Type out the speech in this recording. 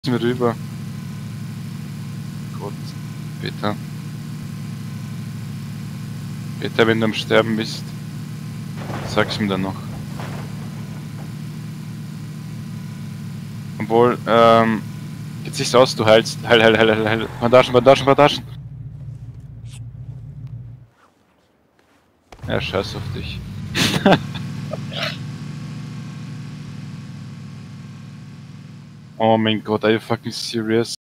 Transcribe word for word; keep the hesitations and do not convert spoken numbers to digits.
mir rüber. Gott, Peter. Peter, wenn du am Sterben bist, sag's mir dann noch. Obwohl, ähm, geht sich's aus, du heilst. Heil, heil, heil, heil, heil. Bandagen, Bandagen, Bandagen. Ja, scheiß auf dich. Oh mein Gott, are you fucking serious?